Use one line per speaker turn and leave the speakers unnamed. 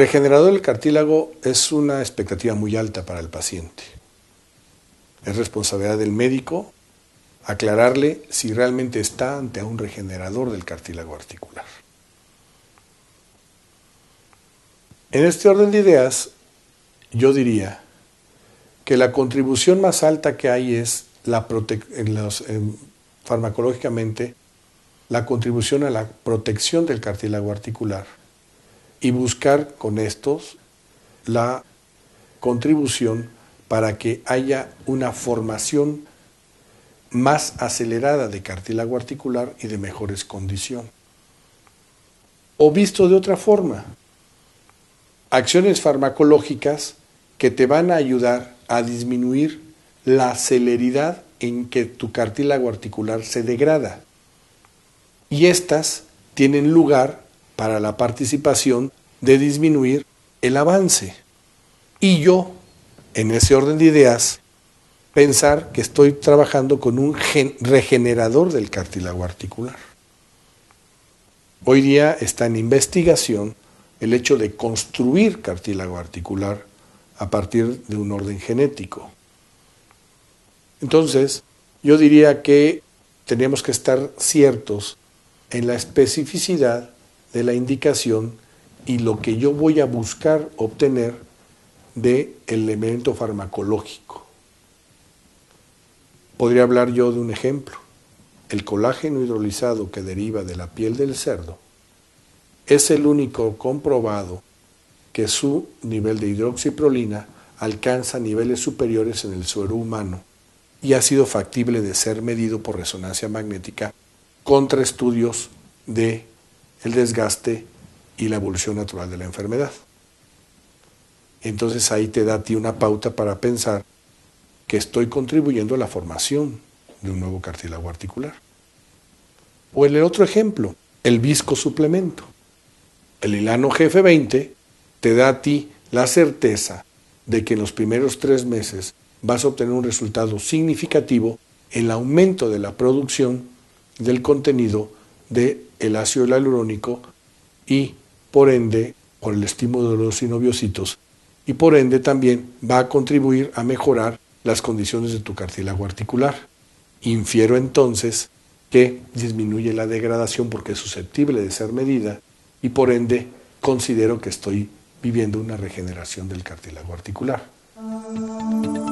regenerador del cartílago es una expectativa muy alta para el paciente. Es responsabilidad del médico aclararle si realmente está ante un regenerador del cartílago articular. En este orden de ideas, yo diría que la contribución más alta que hay es farmacológicamente la contribución a la protección del cartílago articular y buscar con estos la contribución para que haya una formación más acelerada de cartílago articular y de mejores condiciones. O visto de otra forma, acciones farmacológicas que te van a ayudar a disminuir la celeridad en que tu cartílago articular se degrada. Y estas tienen lugar para la participación de disminuir el avance. Y yo, en ese orden de ideas, pensar que estoy trabajando con un regenerador del cartílago articular. Hoy día está en investigación el hecho de construir cartílago articular a partir de un orden genético. Entonces, yo diría que tenemos que estar ciertos en la especificidad de la indicación y lo que yo voy a buscar obtener del elemento farmacológico. Podría hablar yo de un ejemplo. El colágeno hidrolizado que deriva de la piel del cerdo es el único comprobado que su nivel de hidroxiprolina alcanza niveles superiores en el suero humano y ha sido factible de ser medido por resonancia magnética contra estudios de el desgaste y la evolución natural de la enfermedad. Entonces ahí te da a ti una pauta para pensar que estoy contribuyendo a la formación de un nuevo cartílago articular. O el otro ejemplo, el viscosuplemento. El hilano GF20 te da a ti la certeza de que en los primeros 3 meses vas a obtener un resultado significativo en el aumento de la producción del contenido del ácido hialurónico y, por ende, por el estímulo de los sinoviocitos, y por ende también va a contribuir a mejorar las condiciones de tu cartílago articular. Infiero entonces que disminuye la degradación porque es susceptible de ser medida y por ende considero que estoy viviendo una regeneración del cartílago articular.